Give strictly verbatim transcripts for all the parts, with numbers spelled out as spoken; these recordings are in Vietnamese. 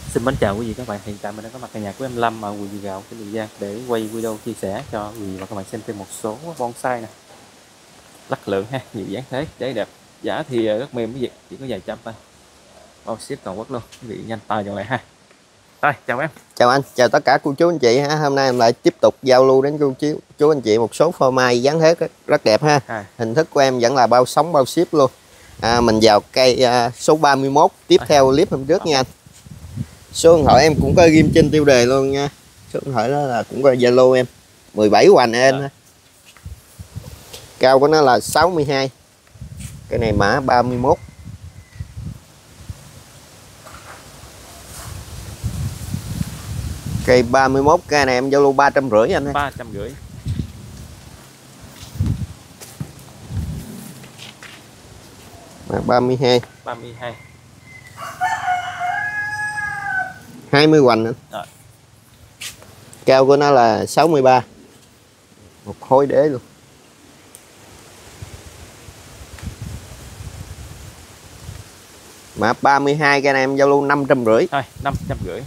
Xin mến chào quý vị các bạn, hiện tại mình đang có mặt tại nhà của em Lâm ở huyện Gạo, tỉnh Tiền Giang để quay video chia sẻ cho quý vị và các bạn xem thêm một số bonsai nè. Lắc lượng ha, nhiều dáng thế, đế đẹp, giá thì rất mềm quý vị, chỉ có vài trăm thôi. Bao ship toàn quốc luôn, quý vị nhanh tay chọn lại ha. Rồi, chào em. Chào anh, chào tất cả cô chú anh chị ha. Hôm nay em lại tiếp tục giao lưu đến cô chú chú anh chị một số phô mai dáng thế rất, rất đẹp ha. À. Hình thức của em vẫn là bao sóng bao ship luôn. À, mình vào cây à, số ba mươi mốt tiếp à. Theo clip hôm trước à. Nha anh. Số điện thoại em cũng có ghim trên tiêu đề luôn nha. Số điện thoại đó là cũng có Zalo em. mười bảy hoành em ha. Cao của nó là sáu mươi hai. Cái này mã ba mươi mốt. Cây ba mươi mốt cây này em giao lưu ba trăm rưỡi anh ha. ba trăm rưỡi. ba mươi hai. ba mươi hai. hai mươi hoành anh. Rồi. Cao của nó là sáu mươi ba. Một khối đế luôn. Mà ba mươi hai cây này em giao lưu năm trăm rưỡi. Thôi, năm trăm rưỡi.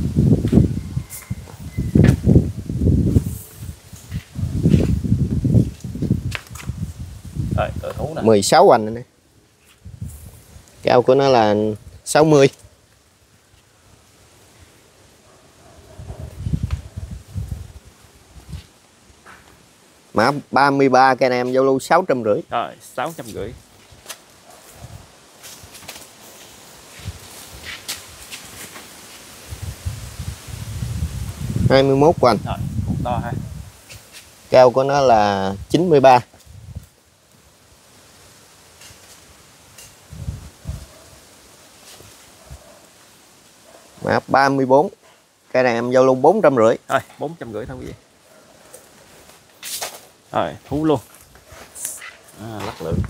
Rồi, cỡ thú nè. mười sáu hoành này. Cao của nó là sáu mươi. Mã ba mươi ba cây này em giao lưu sáu trăm rưỡi. Rồi, sáu trăm rưỡi. hai mươi mốt hoành. Rồi, cũng to ha. Cao của nó là chín mươi ba. Mã ba mươi bốn. Cây này em giao lưu bốn trăm rưỡi. Rồi, bốn trăm rưỡi thôi quý vị. Rồi, thú luôn. À, lắc lượng.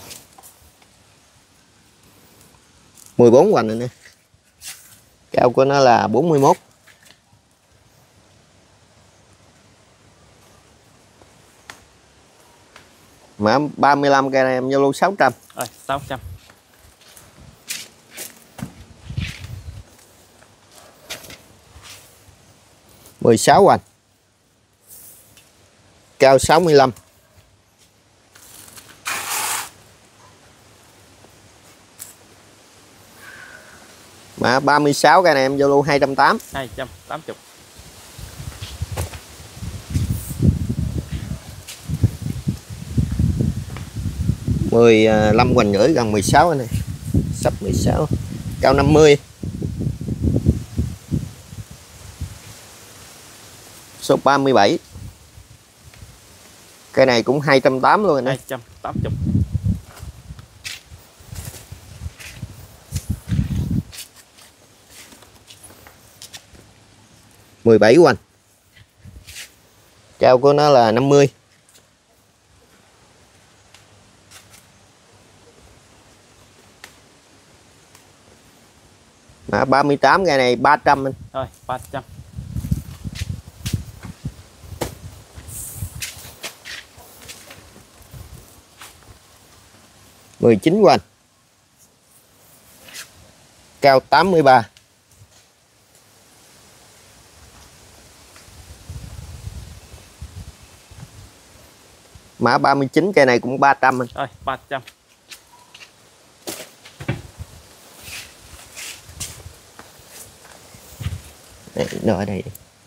mười bốn hoành này nè. Cao của nó là bốn mươi mốt. Mã ba mươi lăm cây này em giao lưu sáu trăm. Rồi, sáu trăm. mười sáu hoành. Cao sáu mươi lăm. Mã ba mươi sáu cây này em giao lưu hai trăm tám mươi. hai trăm tám mươi. mười lăm hoành rưỡi gần mười sáu này. Sắp mười sáu. Cao năm mươi. Số ba mươi bảy. Cây này cũng hai trăm tám mươi luôn này. hai trăm tám mươi. mười bảy hoành. Cao của nó là năm mươi. Mã ba mươi tám cây này ba trăm anh. Rồi, ba trăm. mười chín hoành. Cao tám mươi ba. Mã ba mươi chín cây này cũng ba trăm anh. Rồi, ba trăm. Đây, nó ở đây.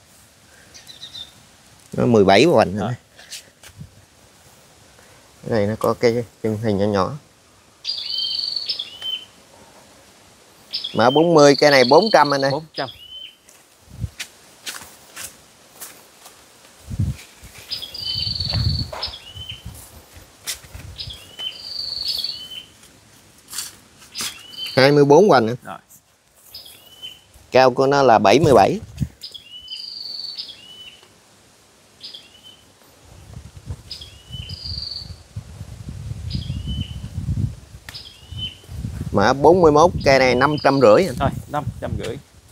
Nó mười bảy hoành rồi. Cái này nó có cái chân hình nhỏ nhỏ. Mã bốn mươi cái này bốn trăm anh ơi. bốn trăm. hai mươi bốn hoành nữa. Rồi. Cao của nó là bảy mươi bảy. Mã bốn mươi mốt cây này năm trăm rưỡi. Thôi, năm trăm rưỡi.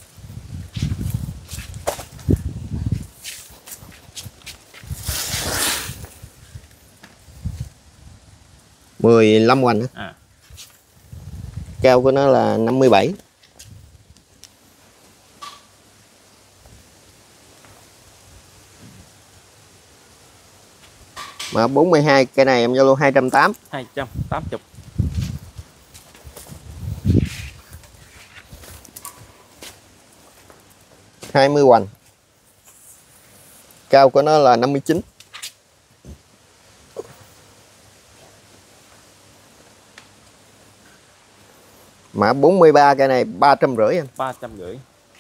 mười lăm hoành. À. Cao của nó là năm mươi bảy. Mã bốn mươi hai, cây này em giao lưu hai trăm tám mươi. hai trăm tám mươi. hai mươi hoành. Cao của nó là năm mươi chín. Mã bốn mươi ba, cây này ba trăm rưỡi anh. ba trăm rưỡi.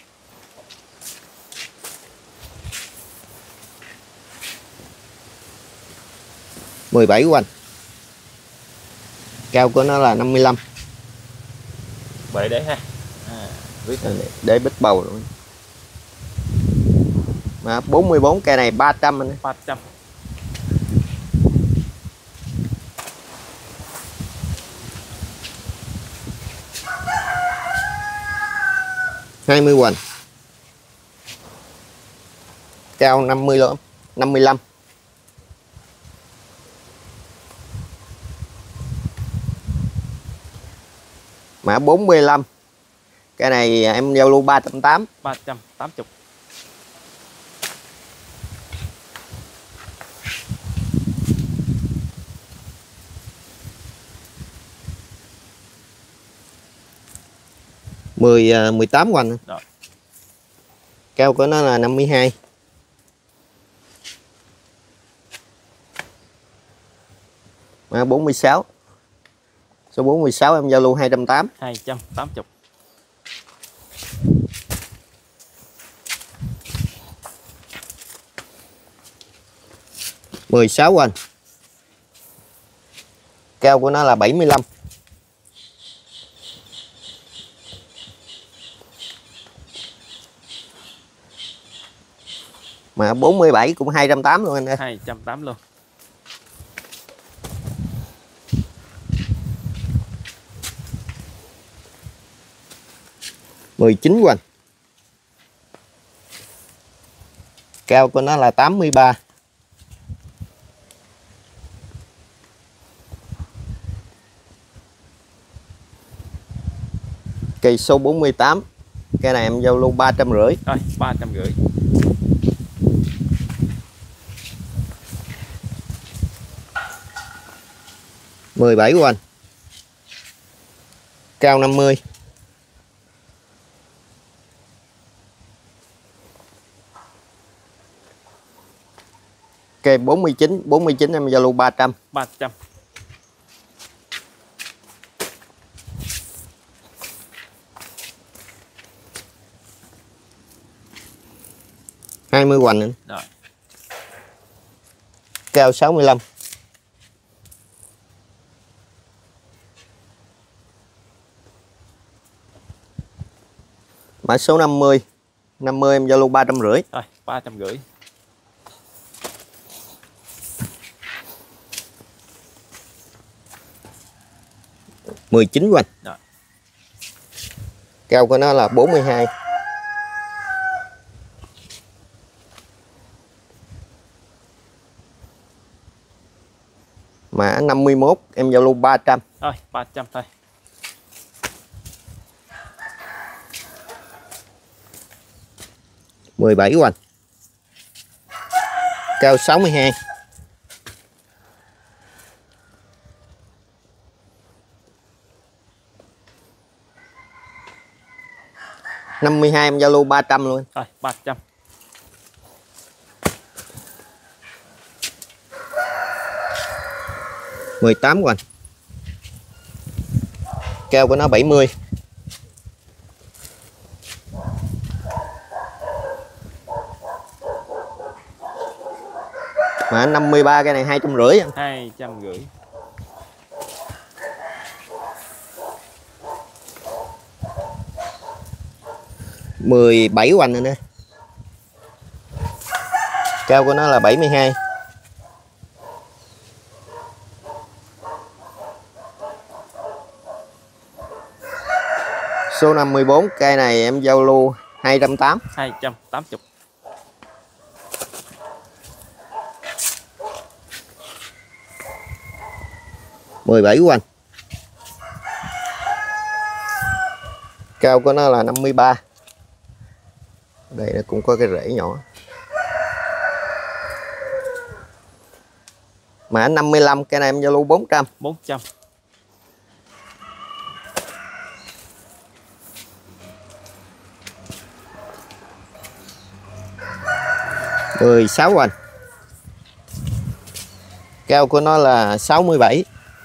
mười bảy hoành. Cao của nó là năm mươi lăm. Vậy đấy ha. À, để bít bầu rồi. Mã bốn mươi bốn, cây này ba trăm anh. ba trăm. hai mươi hoành. Cao năm mươi lắm, năm mươi lăm. Mã bốn mươi lăm. Cái này em giao lưu ba trăm tám mươi. ba trăm tám mươi. mười mười tám hoành. Rồi. Cao của nó là năm mươi hai. Mã bốn mươi sáu. Số bốn mươi sáu em giao lưu hai trăm tám mươi. hai trăm tám mươi. mười sáu hoành. Cao của nó là bảy mươi lăm. Mã bốn mươi bảy cũng hai trăm tám mươi luôn anh ơi. hai trăm tám mươi luôn. mười chín hoành. Cao của nó là tám mươi ba. Cây số bốn mươi tám. Cái này em giao lưu ba trăm rưỡi. Rồi, ba trăm rưỡi. mười bảy hoành. Cao năm mươi. Cây bốn mươi chín, bốn mươi chín em giao lưu ba trăm. ba trăm. hai mươi hoành nữa. Rồi. Cao sáu mươi lăm. Mã số năm mươi. năm mươi em giao lưu ba trăm rưỡi. Rồi, ba trăm rưỡi. mười chín hoành. Rồi. Cao của nó là bốn mươi hai. Mã năm mươi mốt em giao lưu ba trăm. Rồi, ba trăm thôi. mười bảy hoành. Cao sáu mươi hai. năm mươi hai em giao lưu ba trăm luôn. Rồi, ba trăm. mười tám hoành. Cao của nó bảy mươi. Mã năm mươi ba, cái này hai trăm rưỡi. hai trăm rưỡi. mười bảy hoành rồi nè. Cao của nó là bảy mươi hai. Số năm mươi bốn, cây này em giao lưu hai trăm tám mươi. hai trăm tám mươi. mười bảy hoành. Cao của nó là năm mươi ba. Đây nó cũng có cái rễ nhỏ. Mã năm mươi lăm, cây này em giao lưu bốn trăm. bốn trăm. mười sáu anh. Cao của nó là sáu mươi bảy.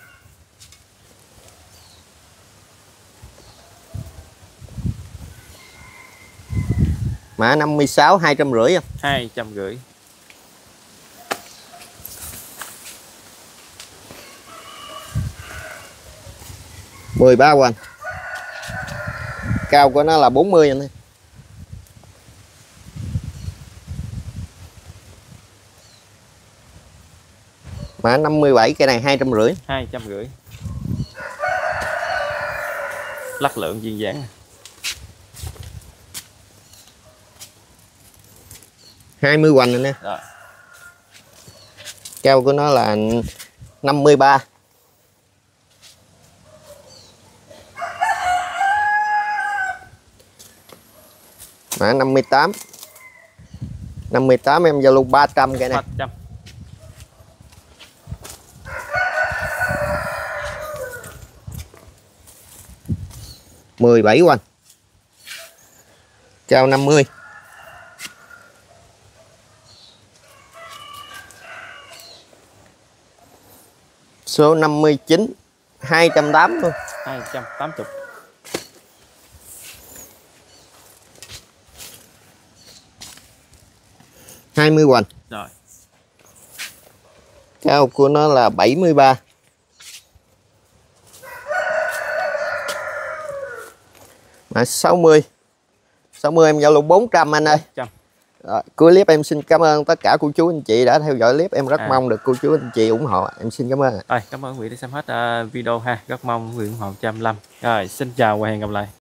Mã năm mươi sáu, hai trăm rưỡi không? hai trăm rưỡi. mười ba anh. Cao của nó là bốn mươi anh ơi. Mã năm mươi bảy, cây này hai trăm rưỡi. hai trăm rưỡi. Lắc lượng duyên dáng. hai mươi hoành rồi nè. Rồi. Cao của nó là năm mươi ba. Mã năm mươi tám. năm mươi tám em giao lưu ba trăm cây này. ba trăm. mười bảy hoành. Cao năm mươi. Số năm mươi chín, hai trăm tám mươi luôn. hai trăm tám mươi. hai mươi hoành. Rồi. Cao của nó là bảy mươi ba. Mã sáu mươi. sáu mươi em giao lưu bốn trăm anh ơi. bốn trăm. Rồi, cuối clip em xin cảm ơn tất cả cô chú anh chị đã theo dõi clip. Em rất À. mong được cô chú anh chị ủng hộ. Em xin cảm ơn. Rồi, cảm ơn quý vị đã xem hết uh, video ha. Rất mong quý vị ủng hộ cho em Lâm. Rồi, xin chào và hẹn gặp lại.